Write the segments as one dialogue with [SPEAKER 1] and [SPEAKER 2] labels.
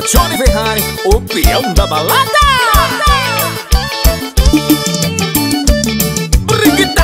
[SPEAKER 1] é Johnny Ferrari, o peão da balada. Briquita.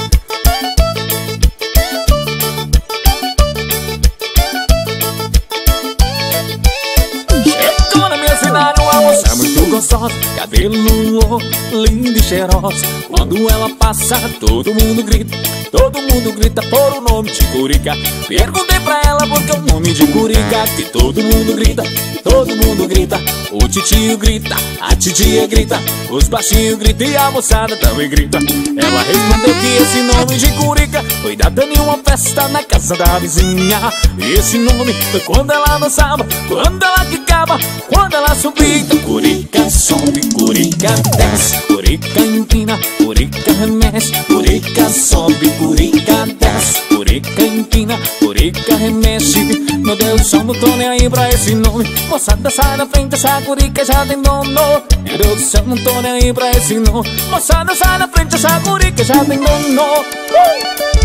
[SPEAKER 1] Chegou na minha cidade uma moça muito gostosa, cabelo lindo e cheirosa. Quando ela passa, todo mundo grita por o nome de Curica. Perguntei pra ela por que o nome de Curica, que todo mundo grita. O titio grita, a titia grita, os baixinhos gritam e a moçada também grita. Ela respondeu que esse nome de Curica foi dado em uma festa na casa da vizinha. E esse nome foi quando ela dançava, quando ela quicava, quando ela subia. Então Curica sobe, Curica desce, Curica empina, Curica remexe, Curica sobe, Curica desce, Curica empina, Curica remexe. Meu Deus do céu, não tô nem aí pra esse nome. Moçada, sai da frente, essa Curica já tem dono. Meu Deus do céu, não tô nem aí pra esse nome. Moçada, sai da frente, essa Curica já tem dono.